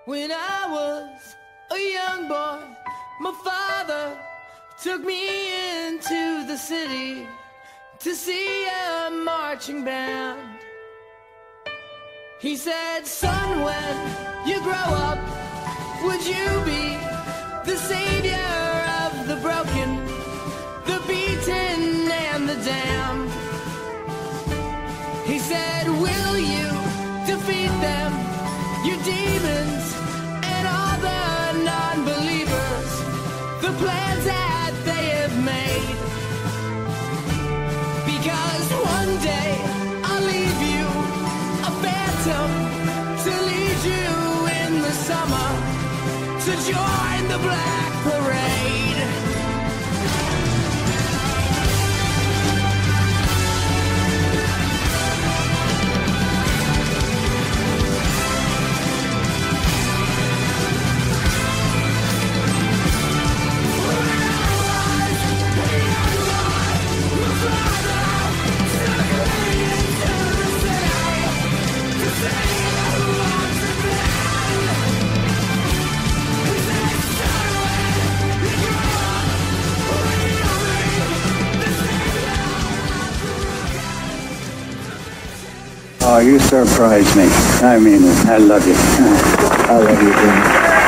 When I was a young boy, my father took me into the city to see a marching band. He said, son, when you grow up, would you be the savior of the broken, the beaten and the damned? He said, will you defeat them, your demons and all the non-believers, the plans that they have made? Because one day I'll leave you a phantom to lead you in the summer to join the Black Parade. Oh, you surprise me. I mean it. I love you. I love you, Jimmy.